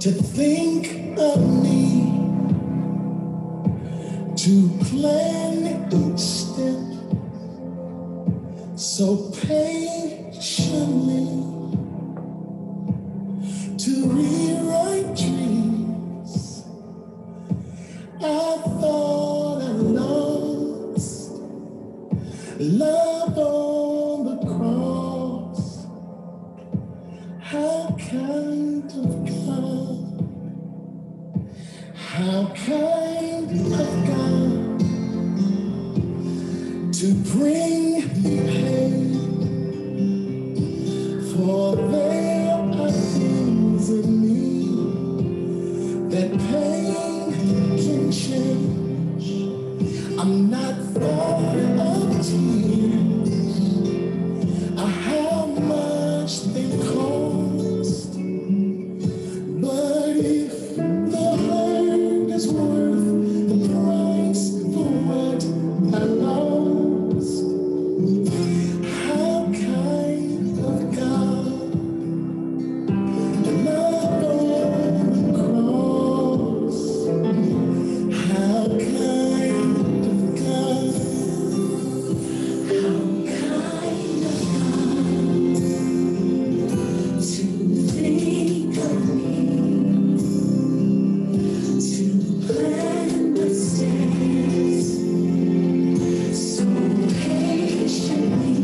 to think of me, to plan each step so patiently, to rewrite dreams I thought I lost. Love on the cross, how kind of God, how kind of God, to bring me pain, for there are things in me that pain can change. I'm not far of tears, how much they cost, but if the hurt is worth the price for what I lost, how kind of God, the love on the cross, how kind of God, how kind of God, to think of me, to plan the steps so patiently,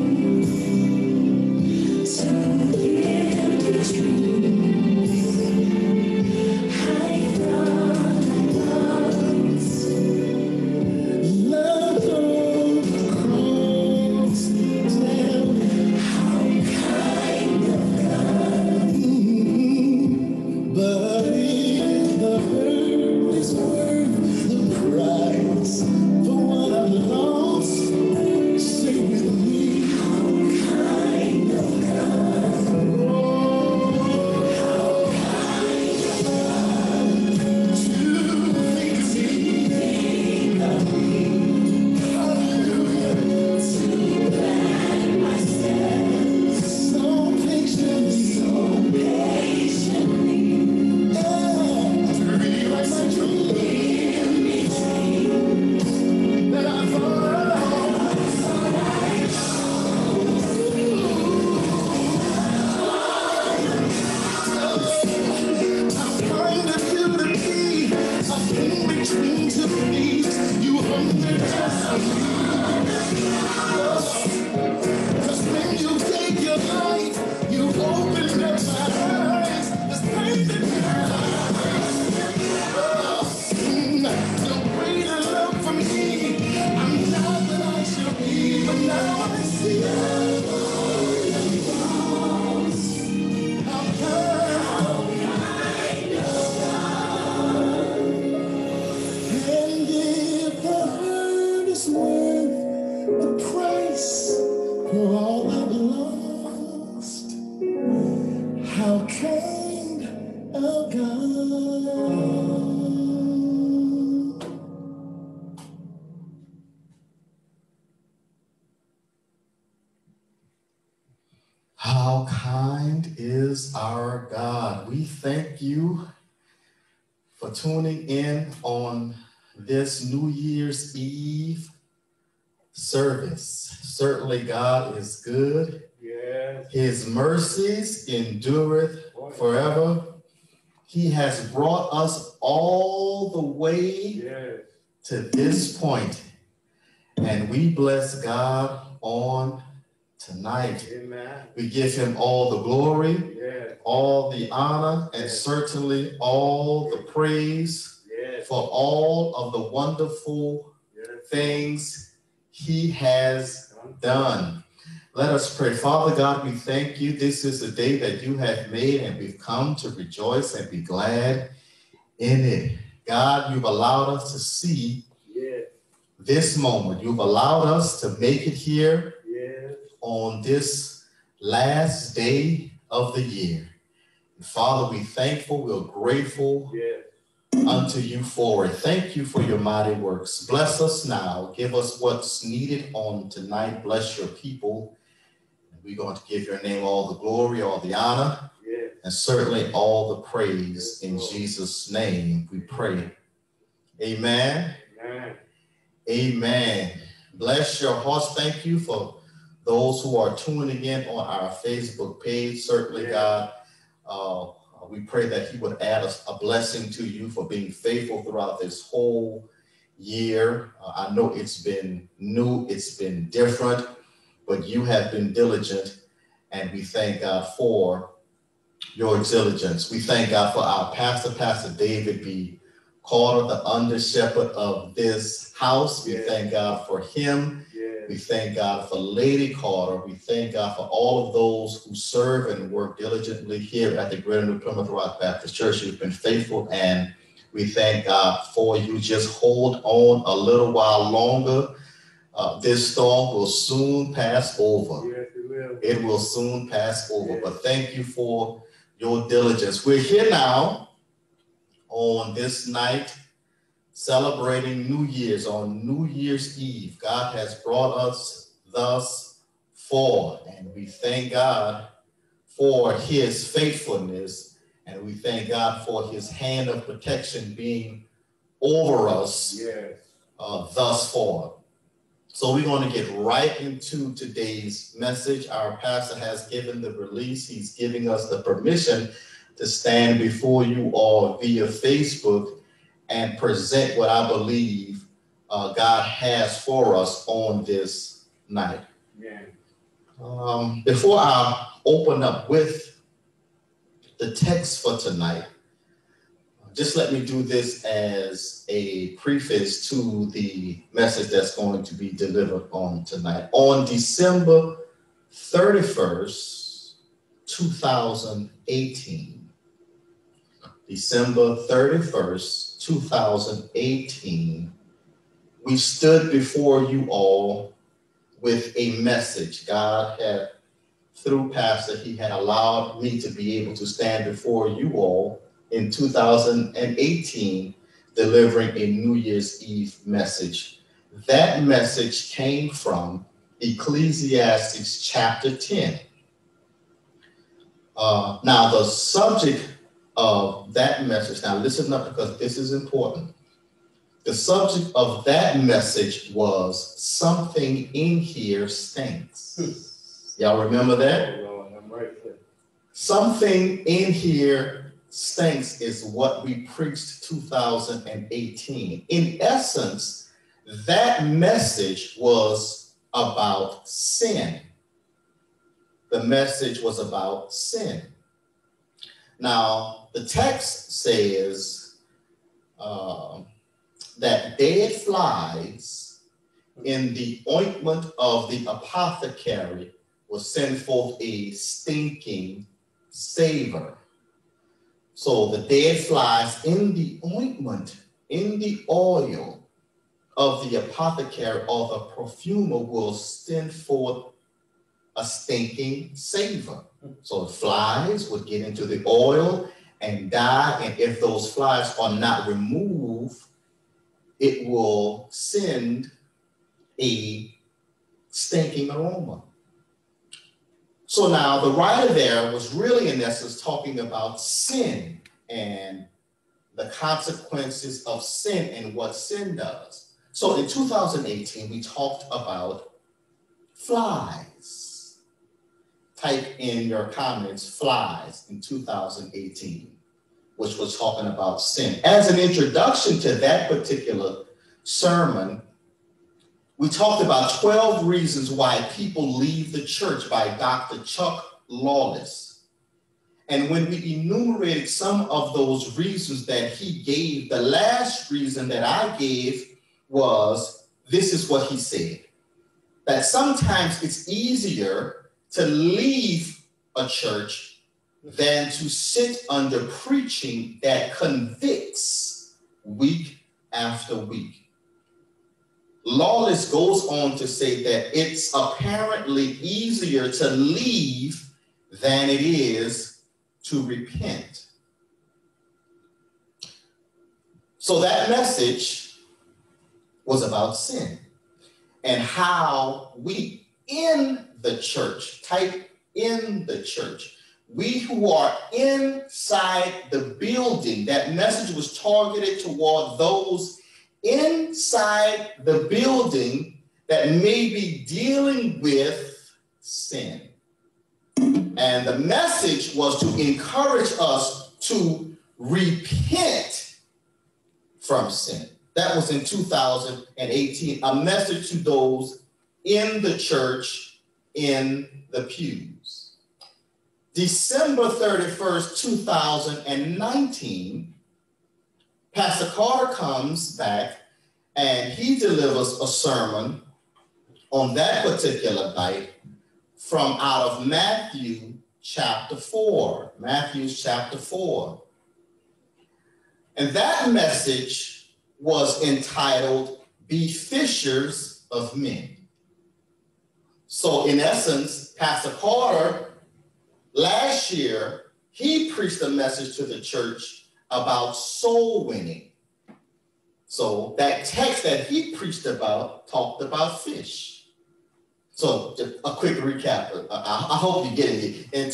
to give the dreams I thought I lost. Love on the cross, tell me how kind of God. But if the hurt is worth the price for what I lost, stay with me. How kind of God. How kind of God. To think of me. Hallelujah. To plan my steps so patiently, to rewrite my dreams that I thought I lost. How kind of you to be up in between two knees. You hunger just for me. 'Cause when you take your life, you open up my eyes. There's pain in your eyes. The greater love for me, I'm not that I should be, but now I see how kind of God. And if the hurt is worth the price for all I've lost, how kind of God. How kind is our God. We thank you for tuning in on this New Year's Eve service. Certainly God is good. Yes. His mercies endureth forever. He has brought us all the way Yes. to this point, and we bless God on tonight. Amen. We give him all the glory, Yes. all the honor, and Yes. certainly all the praise Yes. for all of the wonderful Yes. things he has done. Let us pray. Father God, we thank you. This is a day that you have made, and we've come to rejoice and be glad in it. God, you've allowed us to see Yes. this moment. You've allowed us to make it here Yes. on this last day of the year. And Father, we're thankful, we're grateful Yes. unto you for it. Thank you for your mighty works. Bless us now. Give us what's needed on tonight. Bless your people. And we're going to give your name all the glory, all the honor. Yes. And certainly all the praise in Jesus' name we pray. Amen. Amen. Amen. Bless your hearts. Thank you for those who are tuning in on our Facebook page. Certainly, God, we pray that He would add a blessing to you for being faithful throughout this whole year. I know it's been new, it's been different, but you have been diligent, and we thank God for your diligence. We thank God for our pastor, Pastor David B. Carter, the under shepherd of this house. We thank God for him. We thank God for Lady Carter. We thank God for all of those who serve and work diligently here at the Greater New Plymouth Rock Baptist Church. You've been faithful, and we thank God for you. Just hold on a little while longer. This storm will soon pass over. Yes, it will. It will soon pass over. But thank you for your diligence. We're here now on this night celebrating New Year's, on New Year's Eve. God has brought us thus far, and we thank God for His faithfulness, and we thank God for His hand of protection being over us thus far. So we're going to get right into today's message. Our pastor has given the release. He's giving us the permission to stand before you all via Facebook and present what I believe God has for us on this night. Before I open up with the text for tonight, just let me do this as a preface to the message that's going to be delivered on tonight. On December 31st, 2018, December 31st, 2018, we stood before you all with a message. God had, through Pastor, he had allowed me to be able to stand before you all in 2018, delivering a New Year's Eve message. That message came from Ecclesiastes chapter 10. Now, the subject of that message, now listen up because this is important. The subject of that message was something in here stinks. Y'all remember that? Something in here stinks is what we preached 2018. In essence, that message was about sin. The message was about sin. Now, the text says that dead flies in the ointment of the apothecary will send forth a stinking savor. So the dead flies in the ointment, in the oil of the apothecary or the perfumer will send forth a stinking savor. So the flies would get into the oil and die, and if those flies are not removed, it will send a stinking aroma. So now the writer there was really, in essence, talking about sin and the consequences of sin and what sin does. So in 2018, we talked about flies. Type in your comments, flies, in 2018, which was talking about sin. As an introduction to that particular sermon, we talked about 12 reasons why people leave the church by Dr. Chuck Lawless. And when we enumerated some of those reasons that he gave, the last reason that I gave was, this is what he said, that sometimes it's easier to leave a church than to sit under preaching that convicts week after week. Lawless goes on to say that it's apparently easier to leave than it is to repent. So that message was about sin and how we in the church, type in the church, We who are inside the building, that message was targeted toward those inside the building that may be dealing with sin. And the message was to encourage us to repent from sin. That was in 2018, a message to those in the church, in the pews. December 31st, 2019, Pastor Carter comes back and he delivers a sermon on that particular night from out of Matthew chapter 4. Matthew chapter 4. And that message was entitled, Be Fishers of Men. So in essence, Pastor Carter, last year, he preached a message to the church about soul winning. So that text that he preached about talked about fish. So just a quick recap. I hope you're getting it. In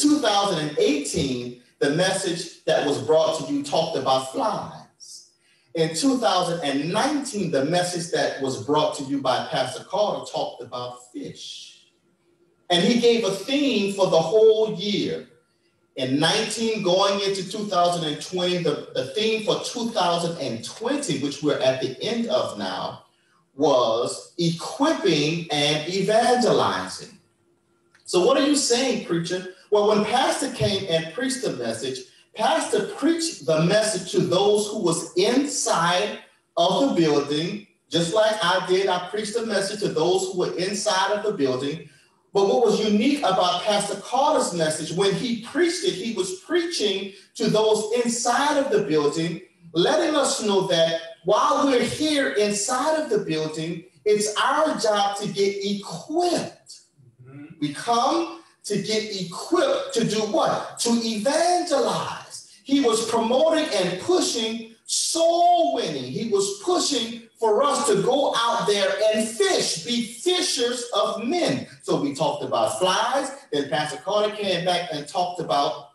2018, the message that was brought to you talked about flies. In 2019, the message that was brought to you by Pastor Carter talked about fish. And he gave a theme for the whole year. In 19 going into 2020, the theme for 2020, which we're at the end of now, was equipping and evangelizing. So what are you saying, preacher? Well, when Pastor came and preached the message, Pastor preached the message to those who was inside of the building, just like I did. I preached the message to those who were inside of the building. But what was unique about Pastor Carter's message, when he preached it, he was preaching to those inside of the building, letting us know that while we're here inside of the building, it's our job to get equipped. Mm-hmm. We come to get equipped to do what? To evangelize. He was promoting and pushing soul winning. He was pushing for us to go out there and fish, be fishers of men. So we talked about flies, then Pastor Carter came back and talked about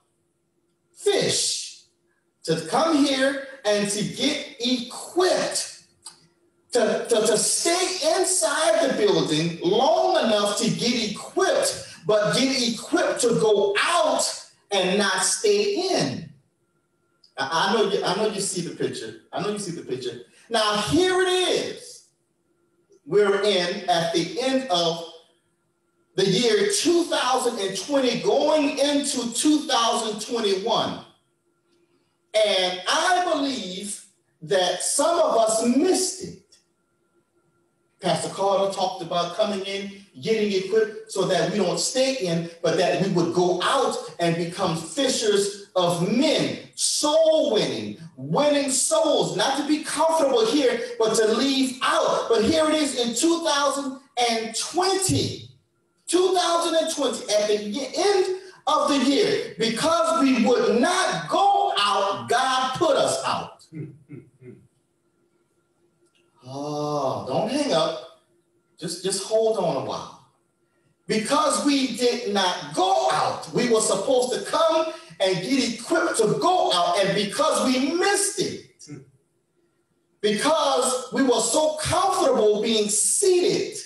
fish. To come here and to get equipped, to stay inside the building long enough to get equipped, but get equipped to go out and not stay in. I know you see the picture. Now here it is. We're at the end of the year 2020, going into 2021. And I believe that some of us missed it. Pastor Carter talked about coming in, getting equipped so that we don't stay in, but that we would go out and become fishers of men, soul winning, winning souls, not to be comfortable here, but to leave out. But here it is in 2020, at the end of the year, because we would not go out, God put us out. Oh, don't hang up. Just hold on a while. Because we did not go out, we were supposed to come and get equipped to go out, and because we missed it, because we were so comfortable being seated,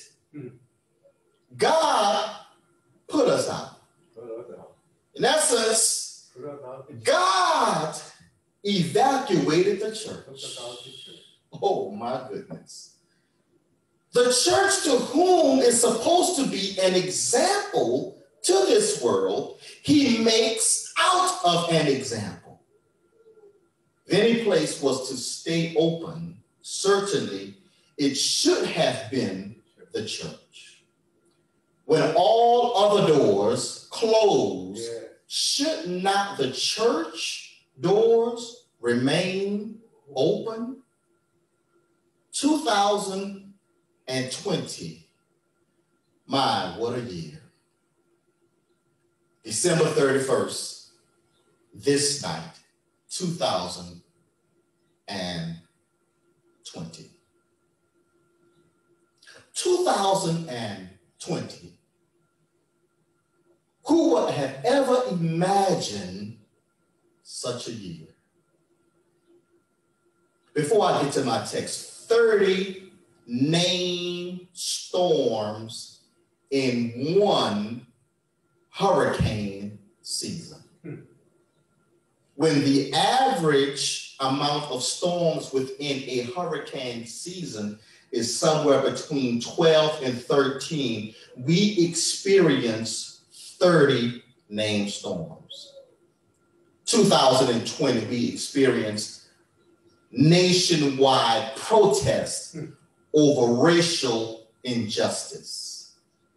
God put us out. In essence, God evacuated the church. Oh my goodness. The church, to whom is supposed to be an example to this world, he makes out of an example. If any place was to stay open, certainly it should have been the church. When all other doors close, should not the church doors remain open? 2020, my, what a year. December 31st, this night, 2020. 2020 Who would have ever imagined such a year? Before I get to my text, 30 named storms in one hurricane season. When the average amount of storms within a hurricane season is somewhere between 12 and 13, we experience 30 named storms. 2020, we experienced nationwide protests over racial injustice.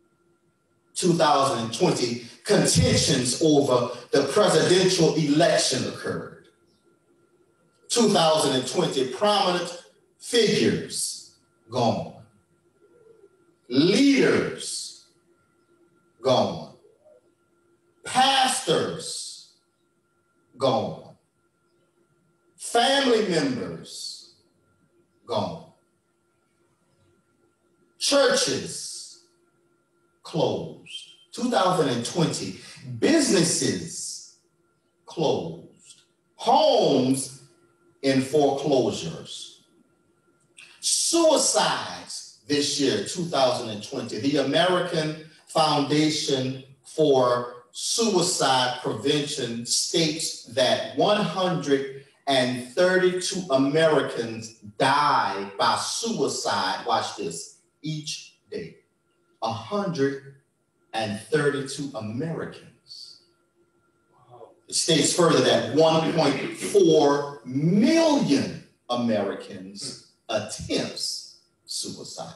2020, contentions over the presidential election occurred. 2020, prominent figures gone. Leaders gone. Pastors gone. Family members gone. Churches closed. 2020, businesses closed. Homes in foreclosures. Suicides this year, 2020. The American Foundation for Suicide Prevention states that 132 Americans die by suicide, watch this, each day. 132 Americans. Wow. It states further that 1.4 million Americans attempts suicide.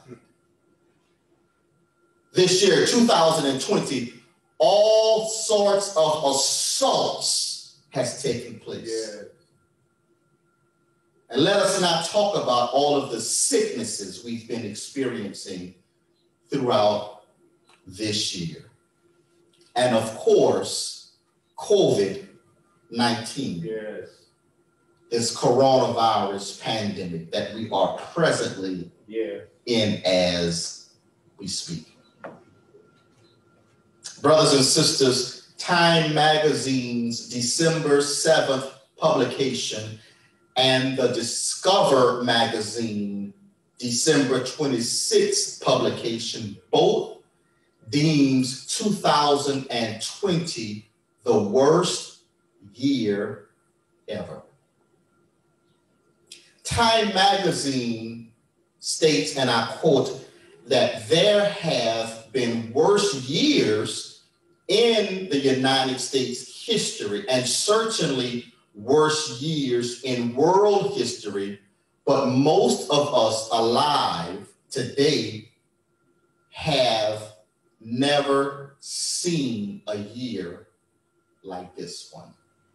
This year, 2020, all sorts of assaults has taken place. Yeah. And let us not talk about all of the sicknesses we've been experiencing throughout this year. And of course, COVID-19. Yes. This coronavirus pandemic that we are presently in as we speak. Brothers and sisters, Time Magazine's December 7th publication and the Discover Magazine December 26th publication both deems 2020 the worst year ever. Time Magazine states, and I quote, that there have been worse years in the United States history, and certainly worse years in world history, but most of us alive today have never seen a year like this one.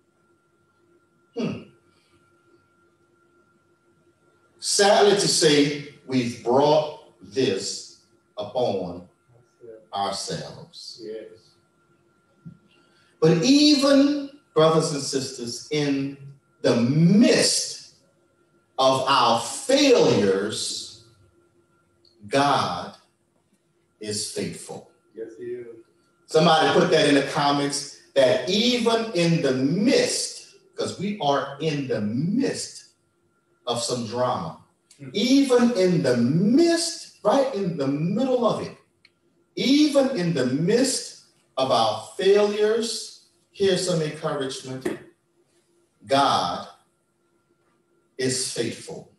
Sadly to say, we've brought this upon ourselves. Yes. But even, brothers and sisters, in the midst of our failures, God is faithful. Yes, he is. Somebody put that in the comments, that even in the midst, because we are in the midst of some drama, even in the midst, right in the middle of it, even in the midst of our failures, here's some encouragement. God is faithful.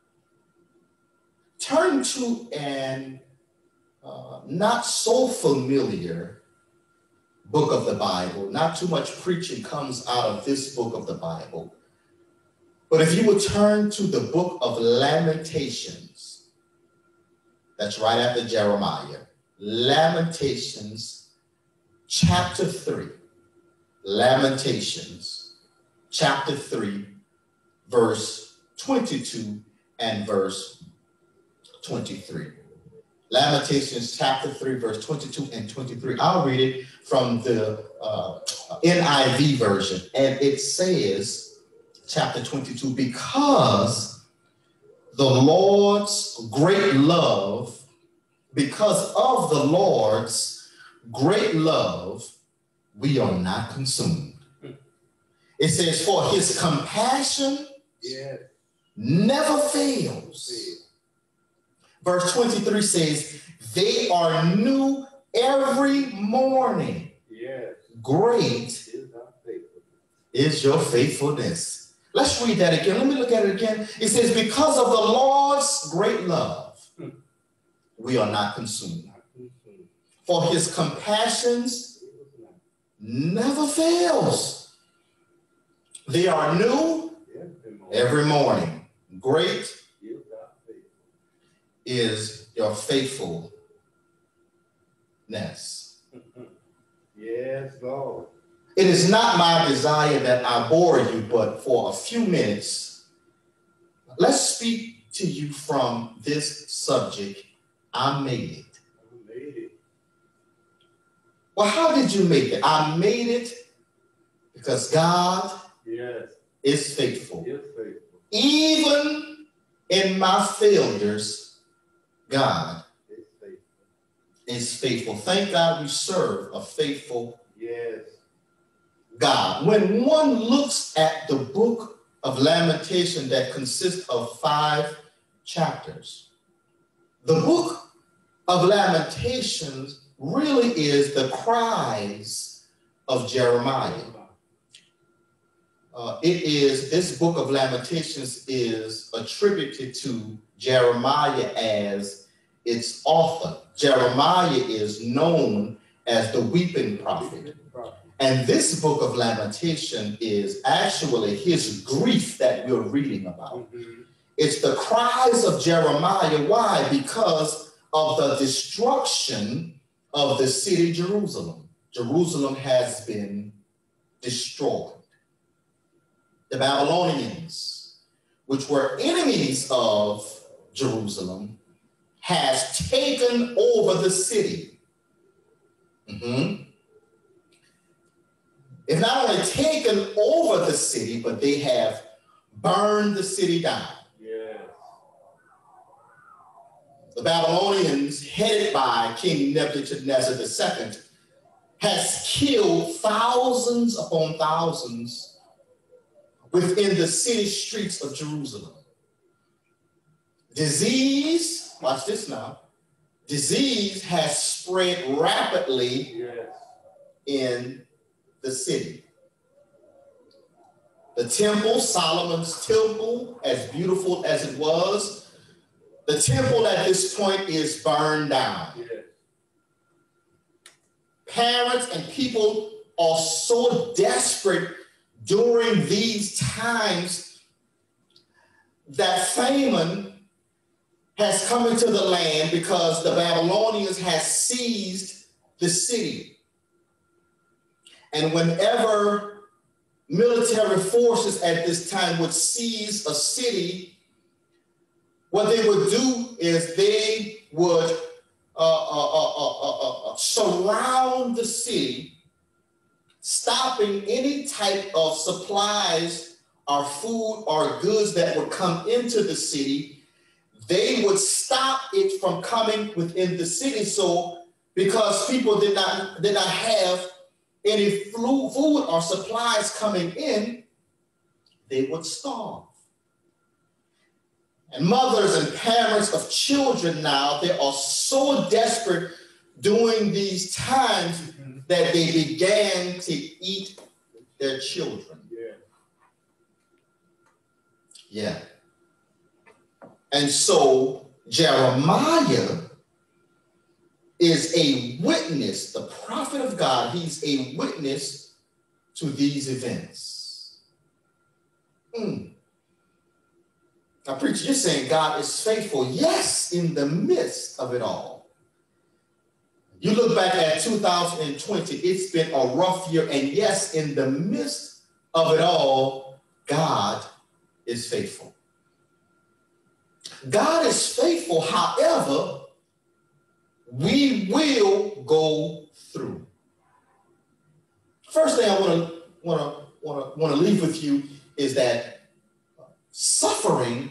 Turn to an not so familiar book of the Bible. Not too much preaching comes out of this book of the Bible. But if you would turn to the book of Lamentations, that's right after Jeremiah. Lamentations chapter 3. Lamentations chapter 3, verse 22 and verse 23. Lamentations chapter 3, verse 22 and 23. I'll read it from the NIV version. And it says, chapter 22, because the Lord's great love, because of the Lord's great love we are not consumed. It says, for his compassion never fails. Verse 23 says, they are new every morning. Great is your faithfulness. Let's read that again. Let me look at it again. It says, because of the Lord's great love, we are not consumed. For his compassions never fails. They are new every morning. Great is your faithfulness. Yes, Lord. It is not my desire that I bore you, but for a few minutes, let's speak to you from this subject. I made it. Well, how did you make it? I made it because God is faithful. Even in my failures, God is faithful. Thank God we serve a faithful God. When one looks at the book of Lamentation that consists of 5 chapters, the book of Lamentations really is the cries of Jeremiah. This book of Lamentations is attributed to Jeremiah as its author. Jeremiah is known as the weeping prophet. And this book of Lamentation is actually his grief that we're reading about. It's the cries of Jeremiah. Why? Because of the destruction of the city Jerusalem. Jerusalem has been destroyed. The Babylonians, which were enemies of Jerusalem, has taken over the city. They've not only taken over the city, but they have burned the city down. The Babylonians, headed by King Nebuchadnezzar II, has killed thousands upon thousands within the city streets of Jerusalem. Disease, watch this now, disease has spread rapidly in the city. The temple, Solomon's temple, as beautiful as it was, the temple at this point is burned down. Parents and people are so desperate during these times that famine has come into the land because the Babylonians has seized the city. And whenever military forces at this time would seize a city, what they would do is they would surround the city, stopping any type of supplies or food or goods that would come into the city. They would stop it from coming within the city. So because people did not have any food or supplies coming in, they would starve. And mothers and parents of children now, they are so desperate during these times that they began to eat their children. And so Jeremiah is a witness, the prophet of God, he's a witness to these events. Now, preacher, you're saying God is faithful. Yes, in the midst of it all. You look back at 2020, it's been a rough year. And yes, in the midst of it all, God is faithful. God is faithful, however, we will go through. First thing I want to leave with you is that suffering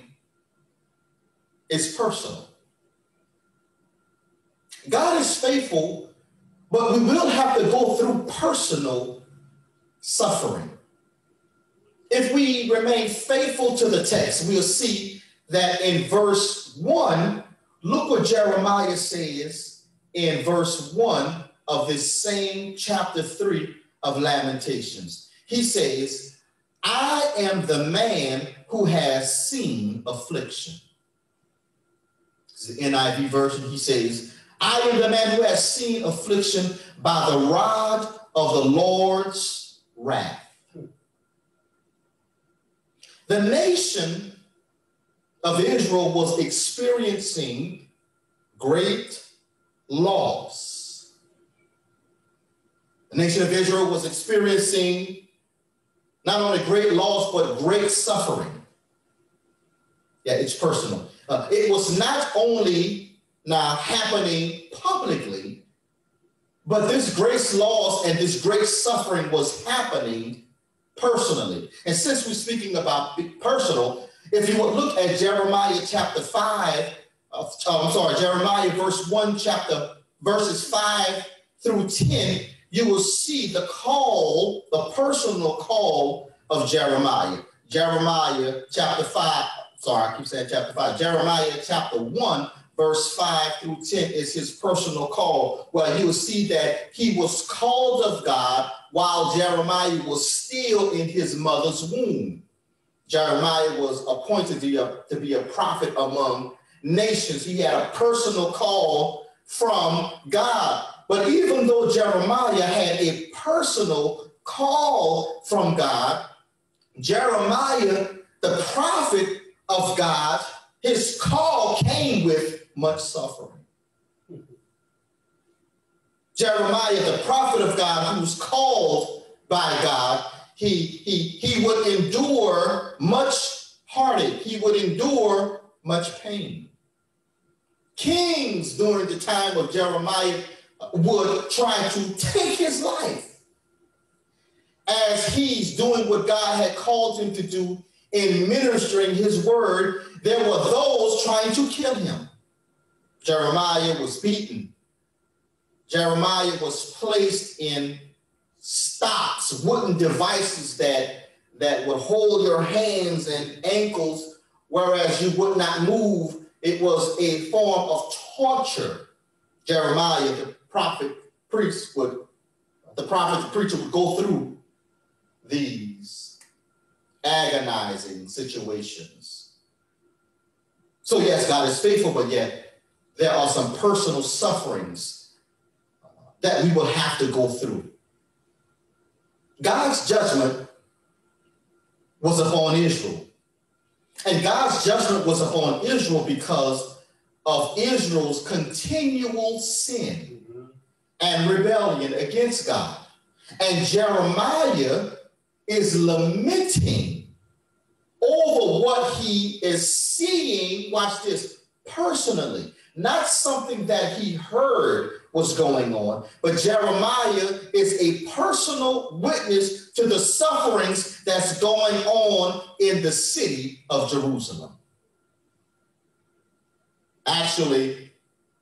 is personal. God is faithful But we will have to go through personal suffering. If we remain faithful to the text, we'll see that in verse 1, look what Jeremiah says in verse 1 of this same chapter 3 of Lamentations. He says, I am the man who has seen affliction. This is the NIV version. He says, I am the man who has seen affliction by the rod of the Lord's wrath. The nation of Israel was experiencing great loss. The nation of Israel was experiencing not only great loss, but great suffering. Yeah, it's personal. It was not only now happening publicly, but this great loss and this great suffering was happening personally. And since we're speaking about personal, if you would look at Jeremiah chapter 5, Jeremiah verse 1, verses 5 through 10, you will see the call, the personal call of Jeremiah. Jeremiah chapter 5, Jeremiah chapter 1, verse 5 through 10 is his personal call, where you will see that he was called of God while Jeremiah was still in his mother's womb. Jeremiah was appointed to be a prophet among nations. He had a personal call from God. But even though Jeremiah had a personal call from God, Jeremiah, the prophet of God, his call came with much suffering. Jeremiah, the prophet of God, who was called by God, he would endure much heartache. He would endure much pain. Kings during the time of Jeremiah would try to take his life as he's doing what God had called him to do in ministering his word. There were those trying to kill him. Jeremiah was beaten. Jeremiah was placed in stocks, wooden devices that would hold your hands and ankles, whereas you would not move. It was a form of torture. Jeremiah, the preacher would go through these agonizing situations. So yes, God is faithful, but yet there are some personal sufferings that we will have to go through. God's judgment was upon Israel. And God's judgment was upon Israel because of Israel's continual sin and rebellion against God. And Jeremiah is lamenting over what he is seeing, watch this, personally. Not something that he heard was going on, but Jeremiah is a personal witness to the sufferings that's going on in the city of Jerusalem. Actually,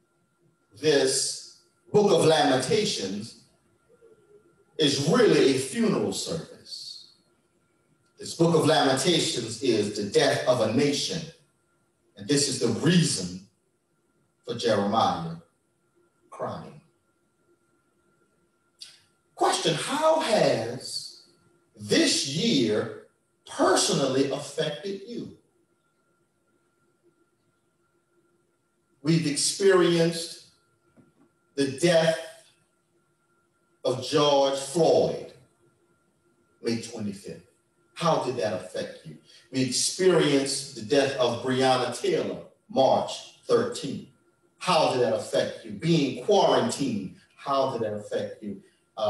this book of Lamentations is really a funeral service. This book of Lamentations is the death of a nation, and this is the reason for Jeremiah crying. Question: how has this year personally affected you? We've experienced the death of George Floyd, May 25th. How did that affect you? We experienced the death of Breonna Taylor, March 13th. How did that affect you? Being quarantined, how did that affect you?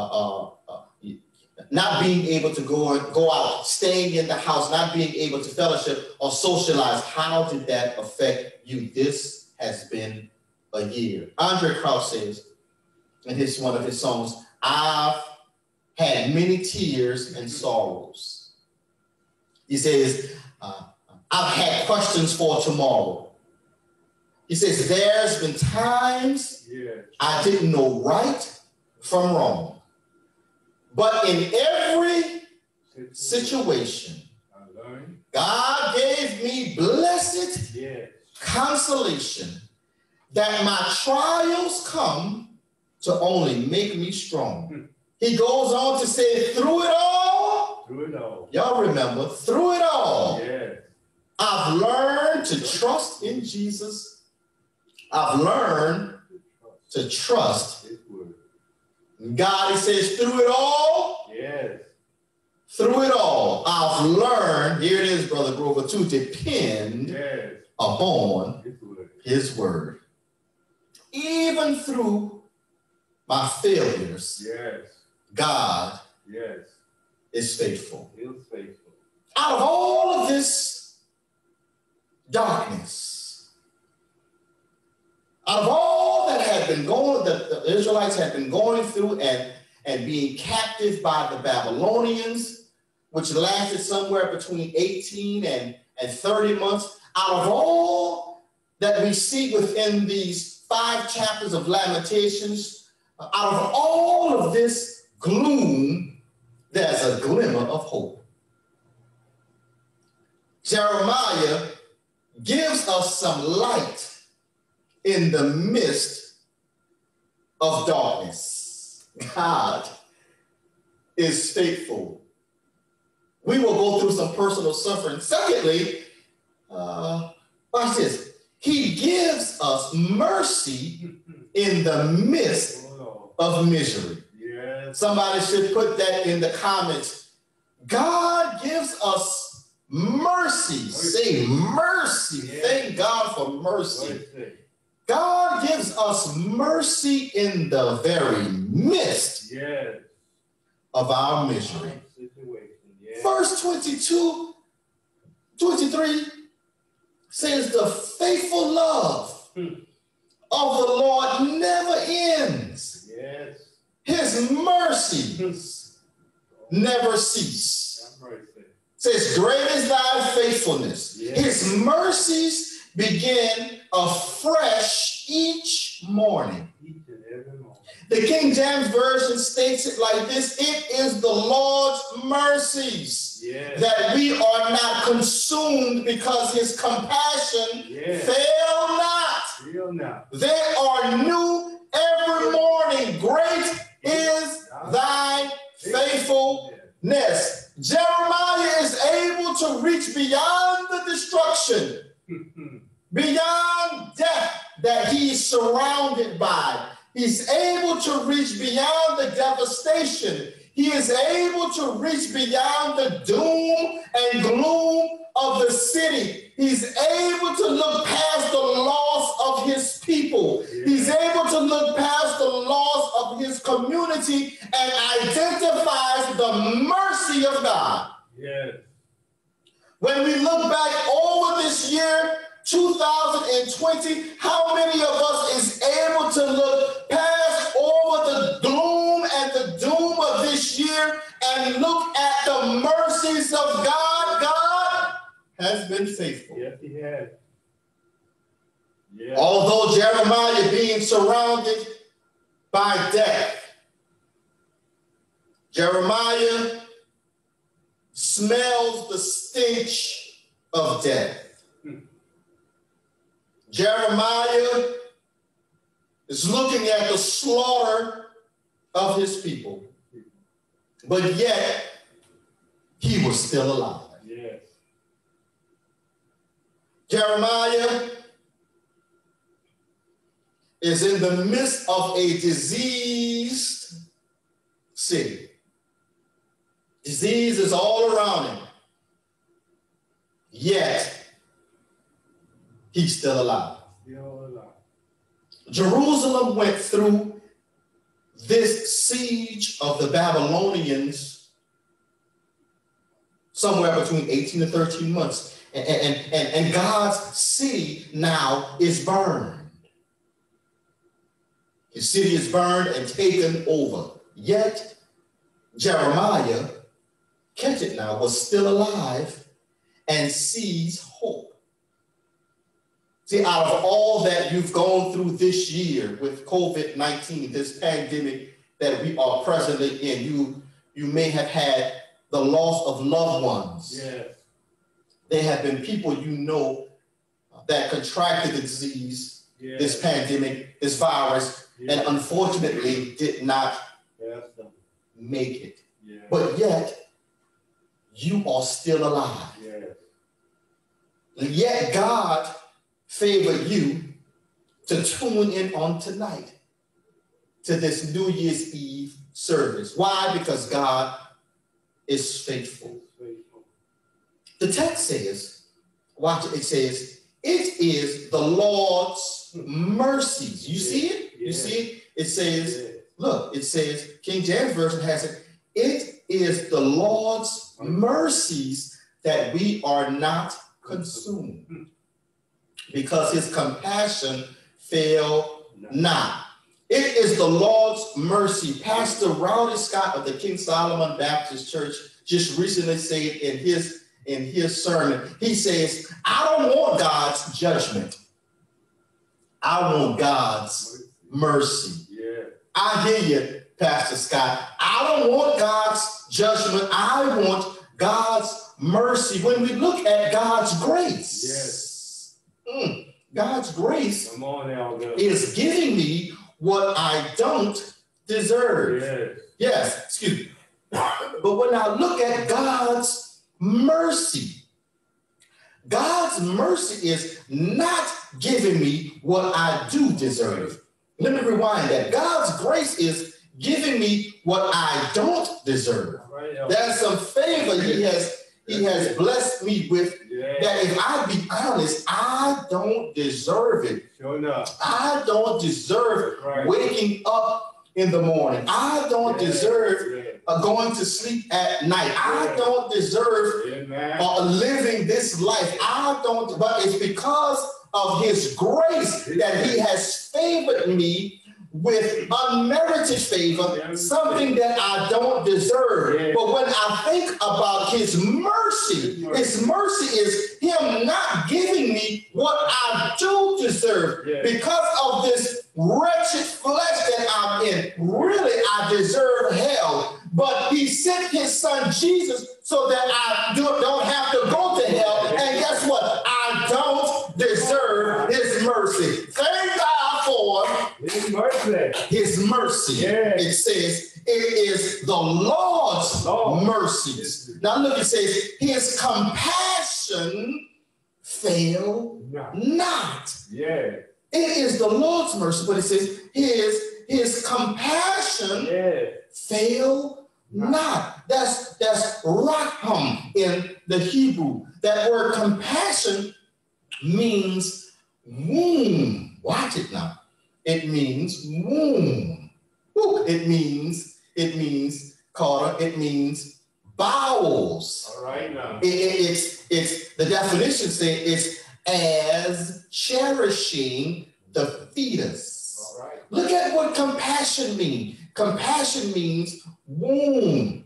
Not being able to go out, staying in the house, not being able to fellowship or socialize, how did that affect you? This has been a year. Andre Crouch says in one of his songs, I've had many tears and sorrows. He says, I've had questions for tomorrow. He says, there's been times I didn't know right from wrong. But in every situation, God gave me blessed consolation that my trials come to only make me strong. He goes on to say, through it all, y'all remember, through it all, I've learned to trust in Jesus. I've learned to trust God. He says, through it all, through it all, I've learned, here it is, Brother Grover, to depend upon his word. Even through my failures, God is faithful. Out of all of this darkness, out of all that had been going, that the Israelites had been going through and being captive by the Babylonians, which lasted somewhere between 18 and 30 months, out of all that we see within these 5 chapters of Lamentations, out of all of this gloom, there's a glimmer of hope. Jeremiah gives us some light in the midst of darkness. God is faithful. We will go through some personal suffering. Secondly, watch this. He gives us mercy in the midst of misery. Somebody should put that in the comments. God gives us mercy. Say mercy. Thank God for mercy. God gives us mercy in the very midst of our misery. Verse 22, 23 says, the faithful love of the Lord never ends. His mercies never cease. Says, great is thy faithfulness. His mercies begin afresh each morning. The King James Version states it like this: it is the Lord's mercies that we are not consumed, because his compassion fail not. They are new every morning. Great is thy faithfulness. Jeremiah is able to reach beyond the destruction, beyond death that he's surrounded by. He's able to reach beyond the devastation. He is able to reach beyond the doom and gloom of the city. He's able to look past the loss of his people. He's able to look past the loss of his community and identifies the mercy of God. When we look back over this year, 2020, how many of us is able to look past over the gloom and the doom of this year and look at the mercies of God? God has been faithful. Yes, he has. Although Jeremiah being surrounded by death, Jeremiah smells the stench of death. Jeremiah is looking at the slaughter of his people, but yet he was still alive. Jeremiah is in the midst of a diseased city. Disease is all around him, yet he's still alive. Jerusalem went through this siege of the Babylonians somewhere between 18 and 13 months. And God's city now is burned. His city is burned and taken over. Yet Jeremiah, catch it now, was still alive and sees hope. See, out of all that you've gone through this year with COVID-19, this pandemic that we are presently in. You may have had the loss of loved ones. Yes. There have been people that contracted the disease, this pandemic, this virus, and unfortunately did not make it. Yeah. But yet, you are still alive. Yes. Yet God favored you to tune in on tonight to this New Year's Eve service. Why? Because God is faithful. The text says, watch it, it says, it is the Lord's mercies. You see it? You see it? It says, look, it says, King James Version has it, it is the Lord's mercies that we are not consumed, because his compassion fail not. It is the Lord's mercy. Pastor Rowdy Scott of the King Solomon Baptist Church just recently said in his sermon, he says, I don't want God's judgment. I want God's mercy. Yeah. I hear you, Pastor Scott. I don't want God's judgment. I want God's mercy. When we look at God's grace, God's grace Come on now, is giving me what I don't deserve. Yes, excuse me. But when I look at God's mercy is not giving me what I do deserve. Let me rewind that. God's grace is giving me what I don't deserve. There's some favor he has blessed me with that, if I be honest, I don't deserve it. Sure enough. I don't deserve waking up in the morning. I don't deserve going to sleep at night. I don't deserve living this life. I don't, but it's because of his grace that he has favored me with unmerited favor, something that I don't deserve. But when I think about his mercy is him not giving me what I do deserve. Because of this wretched flesh that I'm in, really I deserve hell. But he sent his son Jesus so that I don't have to go to hell. And guess what? I don't deserve his mercy. Thank God for his mercy. His mercy. It says it is the Lord's mercies. Now look, it says his compassion fail not. It is the Lord's mercy, but it says his compassion fail not. That's raham in the Hebrew. That word compassion means womb. Watch it now. It means womb. It means Carter. It means bowels. All right now. It's the definition says it's as cherishing the fetus. All right. Look at what compassion means. Compassion means womb,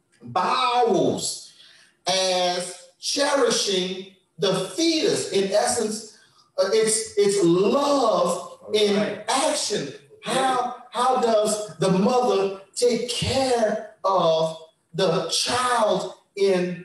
bowels, as cherishing the fetus. In essence, it's love in action. How does the mother take care of the child in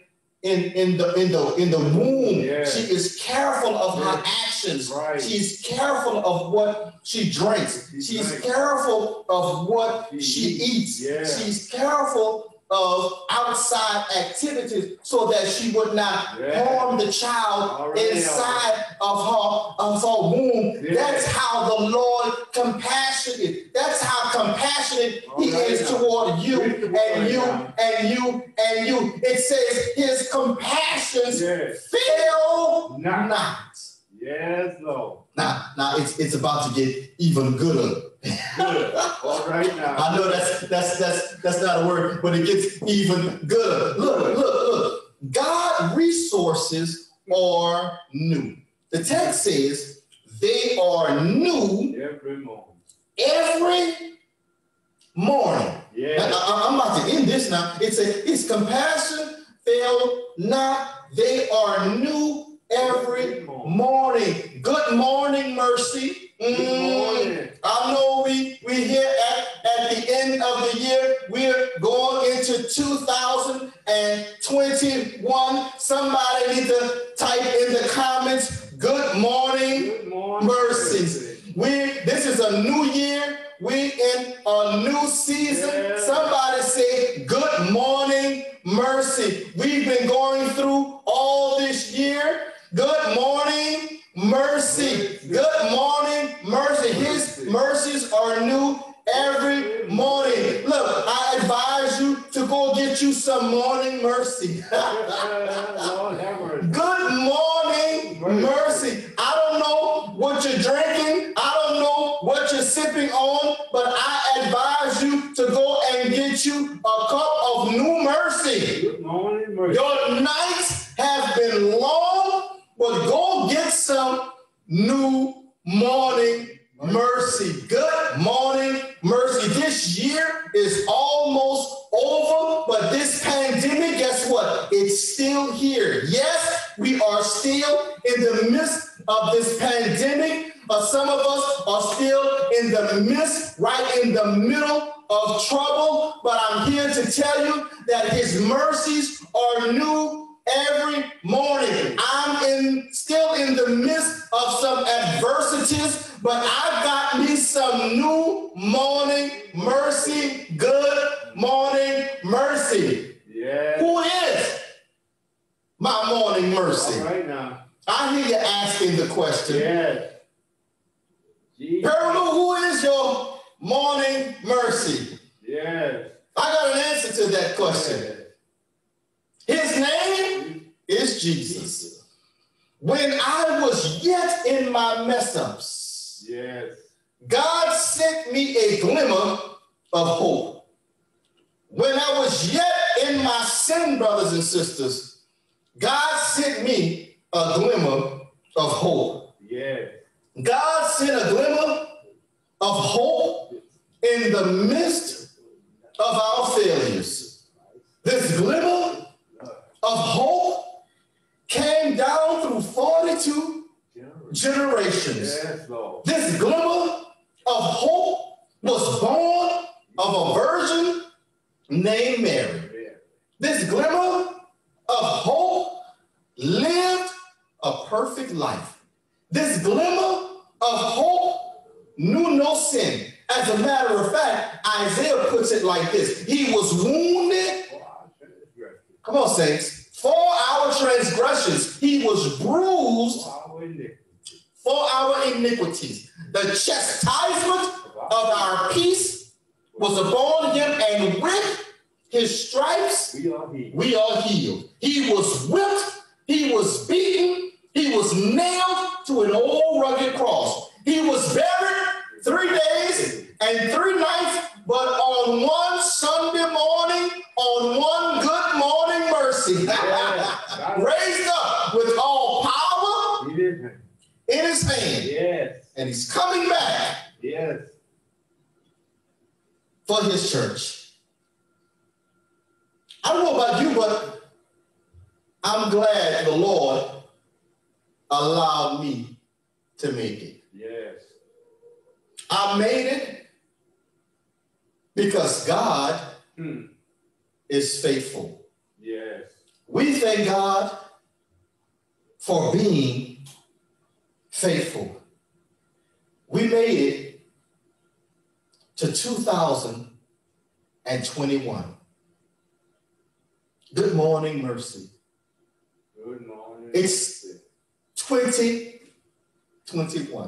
the womb? She is careful of her actions. She's careful of what she drinks. She's careful of what she eats. She's careful of outside activities so that she would not harm the child inside of her womb. That's how the Lord compassionate. That's how compassionate he is toward you and you and you and you. It says his compassions fail not. Yes, Lord. Now it's about to get even gooder. Good. All right now. I know that's not a word, but it gets even gooder. Look. God resources are new. The text says they are new every morning. I'm about to end this now. It says his compassion fail not. They are new every morning. Good morning, Mercy. Good morning. I know we here at the end of the year. We're going into 2021. Somebody need to type in the comments, good morning, Good morning. mercies. This is a new year. We in a new season. Yeah. Somebody say, good morning, mercy. We've been going through all this year. Good morning, mercy. Good morning, mercy. His mercies are new every morning. Look, I advise you to go get you some morning mercy. Lord have mercy. Good morning, mercy. I don't know what you're drinking. I don't know what you're sipping on, but I advise you to go and get you a cup of new mercy. Good morning, mercy. Your nights have been long, but go get some new morning mercy. Good morning mercy. This year is almost over, but this pandemic, guess what? It's still here. Yes, we are still in the midst of this pandemic. Some of us are still in the midst, right in the middle of trouble, but I'm here to tell you that his mercies are new every morning. I'm still in the midst of some adversities, but I've got me some new morning mercy. Good morning mercy. Yeah. Who is my morning mercy? All right now. I hear you asking the question. Yes. Jesus. Parable, who is your morning mercy? Yes. I got an answer to that question. His name is Jesus. When I was yet in my mess ups, Yes. God sent me a glimmer of hope. When I was yet in my sin, brothers and sisters, God sent me a glimmer of hope. Yes. God sent a glimmer of hope in the midst of our failures. This glimmer of hope came down through 42 generations. Yes, Lord. This glimmer of hope was born of a virgin named Mary. This glimmer of hope lived a perfect life. This glimmer of hope knew no sin. As a matter of fact, Isaiah puts it like this. He was wounded. Come on, saints. For our transgressions, he was bruised for our iniquities. The chastisement of our peace was upon him, and with his stripes, we are healed. He was whipped, he was beaten, he was nailed to an old rugged cross. He was buried 3 days and 3 nights, but on one Sunday morning, on one good morning mercy, raised up with all power in his hand. Yes. And he's coming back Yes. for his church. I don't know about you, but I'm glad the Lord allowed me to make it. Yes. I made it because God is faithful. Yes. We thank God for being faithful. We made it to 2021. Good morning, mercy. Good morning. It's 2021.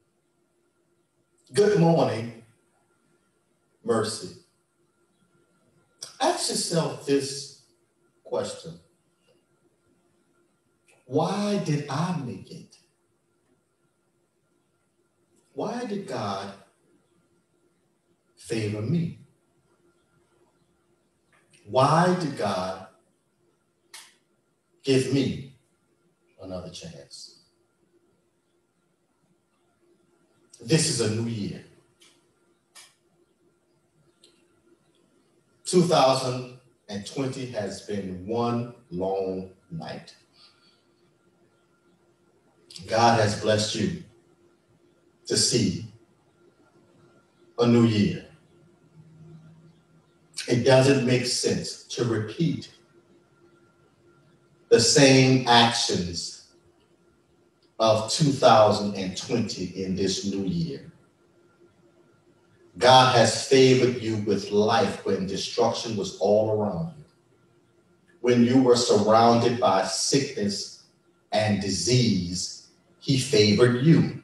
Good morning, mercy. Ask yourself this question. Why did I make it? Why did God favor me? Why did God give me another chance? This is a new year. 2020 has been one long night. God has blessed you to see a new year. It doesn't make sense to repeat the same actions of 2020 in this new year. God has favored you with life when destruction was all around you, when you were surrounded by sickness and disease. He favored you.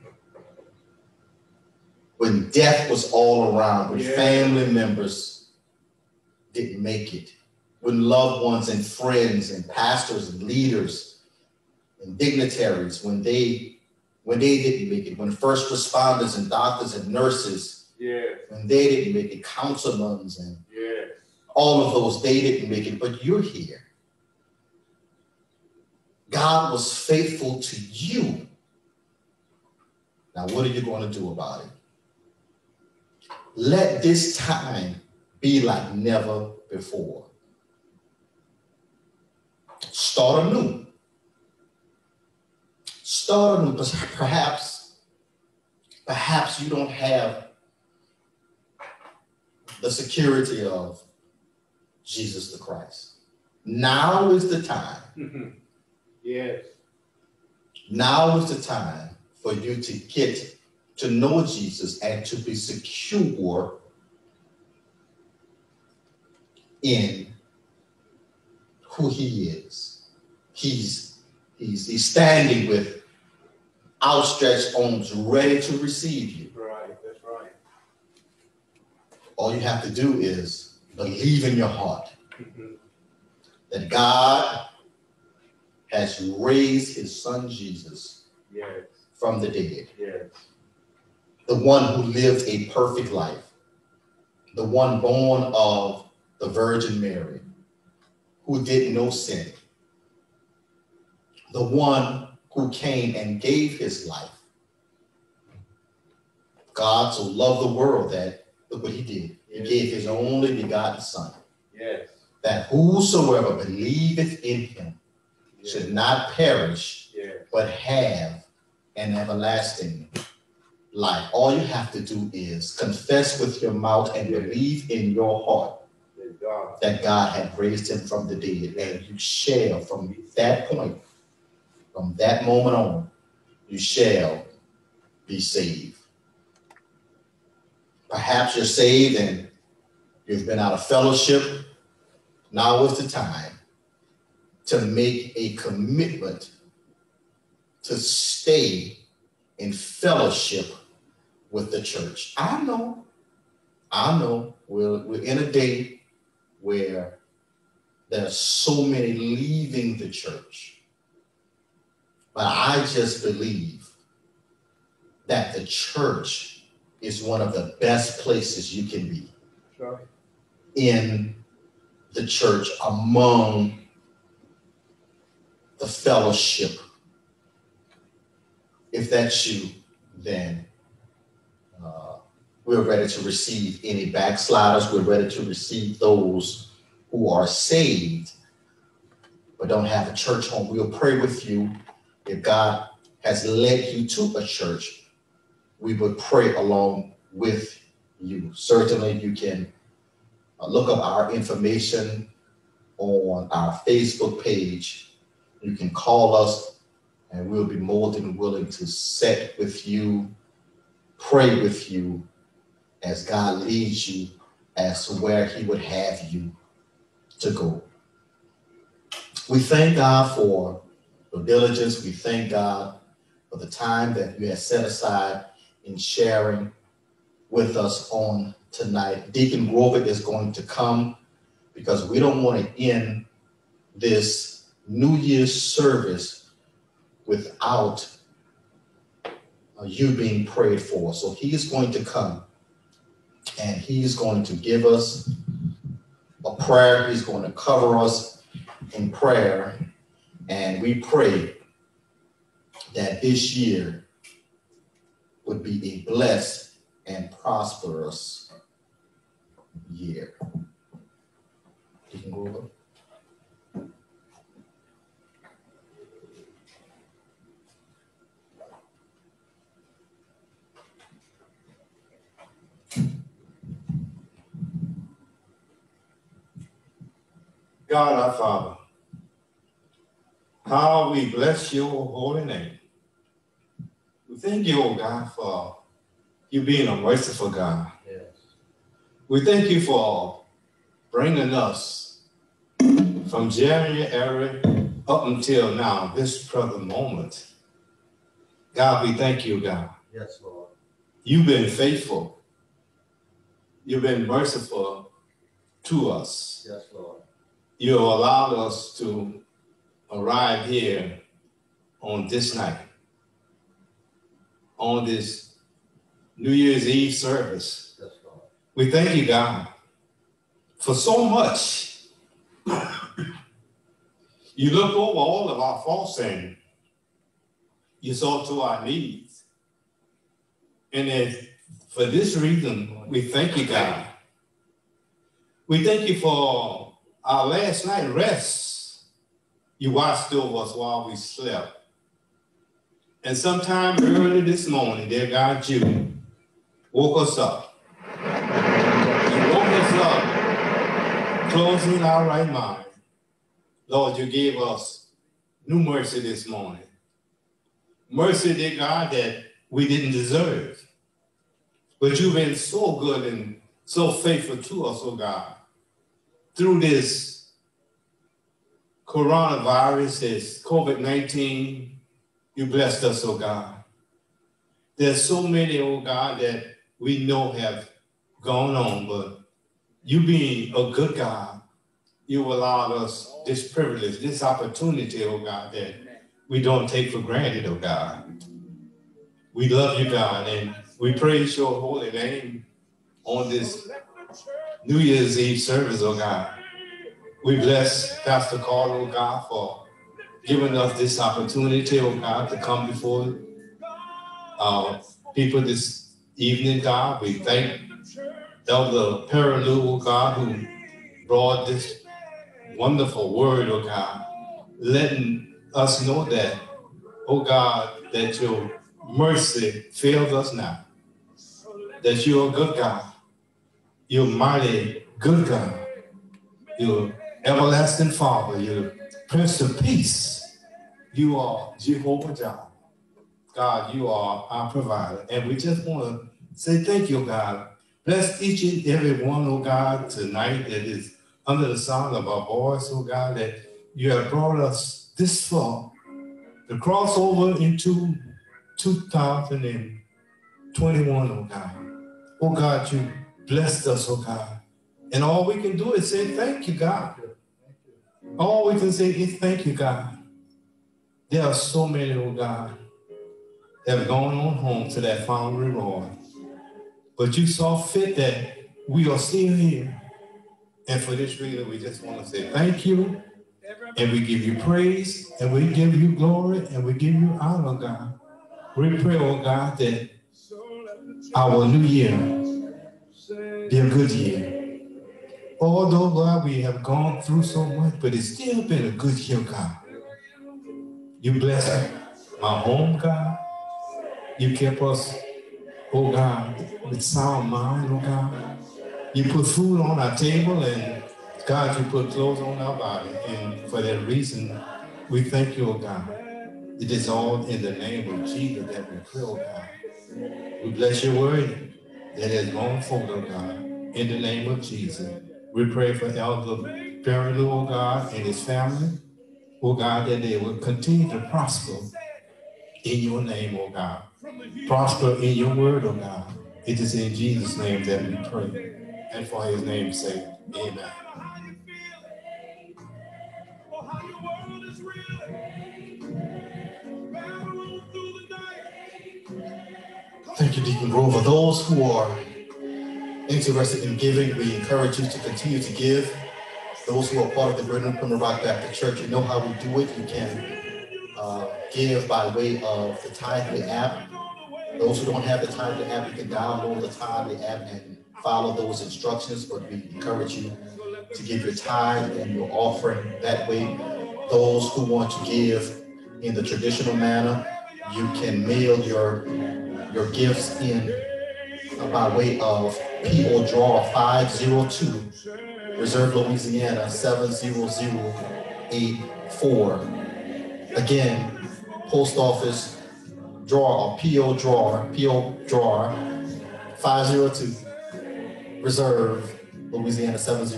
When death was all around, when family members didn't make it, when loved ones and friends and pastors and leaders and dignitaries, when they didn't make it, when first responders and doctors and nurses, when they didn't make it, councilmen and all of those, they didn't make it, but you're here. God was faithful to you. Now, what are you going to do about it? Let this time be like never before. Start anew. Start anew. Perhaps you don't have the security of Jesus the Christ. Now is the time. Yes. Now is the time for you to get to know Jesus and to be secure in who he is. He's standing with outstretched arms ready to receive you. Right, that's right. All you have to do is believe in your heart that God has raised his son Jesus from the dead. Yes. The one who lived a perfect life, the one born of the Virgin Mary, who did no sin, the one who came and gave his life. God so loved the world that, look what he did. He gave his only begotten son. Yes. That whosoever believeth in him should not perish, but have an everlasting life. All you have to do is confess with your mouth and believe in your heart that God had raised him from the dead. And you shall, from that point, from that moment on, you shall be saved. Perhaps you're saved and you've been out of fellowship. Now is the time to make a commitment to stay in fellowship with the church. I know we're in a day where there are so many leaving the church. But I just believe that the church is one of the best places you can be. Sure. In the church, among the fellowship. If that's you, then we're ready to receive any backsliders. We're ready to receive those who are saved but don't have a church home. We'll pray with you. If God has led you to a church, we would pray along with you. Certainly, you can look up our information on our Facebook page. You can call us, and we'll be more than willing to sit with you, pray with you as God leads you as to where he would have you to go. We thank God for your diligence. We thank God for the time that you have set aside in sharing with us on tonight. Deacon Grover is going to come because we don't want to end this New Year's service without you being prayed for. So he is going to come and he's going to give us a prayer. He's going to cover us in prayer. And we pray that this year would be a blessed and prosperous year. You can go over. God our Father, how we bless your holy name. We thank you, oh God, for you being a merciful God. Yes. We thank you for bringing us from January up until now, this present moment. God, we thank you, God. Yes, Lord. You've been faithful. You've been merciful to us. Yes, Lord. You have allowed us to arrive here on this night, on this New Year's Eve service. Yes, Lord. We thank you, God, for so much. You look over all of our faults and you saw to our needs. And for this reason, we thank you, God. We thank you for our last night rest. You watched over us while we slept. And sometime early this morning, dear God, you woke us up. You woke us up, closing our right mind. Lord, you gave us new mercy this morning. Mercy, dear God, that we didn't deserve. But you've been so good and so faithful to us, oh God. Through this coronavirus, this COVID-19, you blessed us, oh God. There's so many, oh God, that we know have gone on, but you being a good God, you allowed us this privilege, this opportunity, oh God, that we don't take for granted, oh God. We love you, God, and we praise your holy name on this New Year's Eve service, oh God. We bless Pastor Carter, oh God, for giving us this opportunity, oh God, to come before people this evening, God. We thank Elder Perilou, oh God, who brought this wonderful word, oh God, letting us know that, oh God, that your mercy fails us not, that you're a good God, you're mighty good God, you're everlasting Father, you're Prince of Peace, you are Jehovah Jireh. God, you are our provider, and we just want to say thank you, God. Bless each and every one, oh God, tonight that is under the sound of our voice, oh God, that you have brought us this far to cross over into 2021, oh God. Oh God, you blessed us, oh God. And all we can do is say thank you, God. All we can say is thank you, God. There are so many, oh God, that have gone on home to that final reward. But you saw fit that we are still here. And for this reason, we just want to say thank you. And we give you praise, and we give you glory, and we give you honor, God. We pray, oh God, that our new year be a good year. Although, God, we have gone through so much, but it's still been a good year, God. You blessed my home, God. You kept us, oh God, with sound mind, oh God. You put food on our table, and God, you put clothes on our body. And for that reason, we thank you, oh God. It is all in the name of Jesus that we pray, oh God. We bless your word that has gone forth, oh God. In the name of Jesus, we pray for Elder Perilou, oh God, and his family, oh God, that they will continue to prosper in your name, oh God. Prosper in your word, oh God. It is in Jesus' name that we pray. And for his name's sake, amen. Thank you, Deacon Grover. Those who are interested in giving, we encourage you to continue to give. Those who are part of the Greater Plymouth Rock Baptist Church, you know how we do it. You can give by way of the Tithely app. Those who don't have the Tithely app, you can download the Tithely app and follow those instructions, but we encourage you to give your tithe and your offering that way. Those who want to give in the traditional manner, you can mail your gifts in by way of P.O. Draw 502 Reserve, Louisiana, 70084. Again, post office drawer or PO drawer 502. Reserve, Louisiana,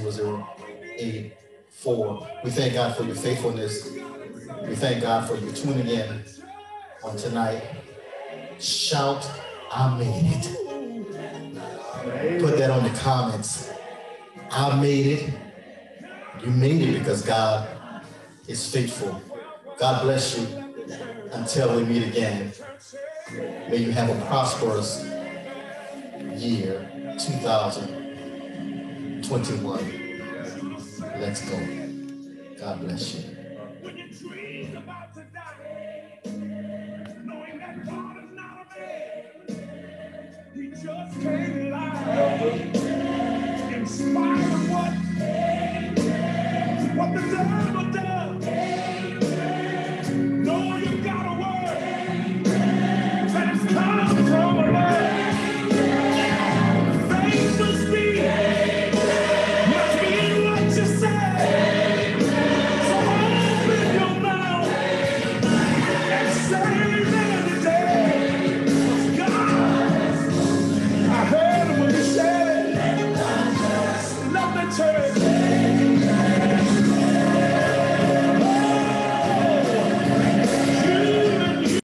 70084. We thank God for your faithfulness. We thank God for you tuning in on tonight. Shout, I made it. Put that on the comments. I made it. You made it because God is faithful. God bless you until we meet again. May you have a prosperous year, 2021. Let's go. God bless you. When your dream's about to die, knowing that God is not a man, he just can't lie. In spite of what the devil does.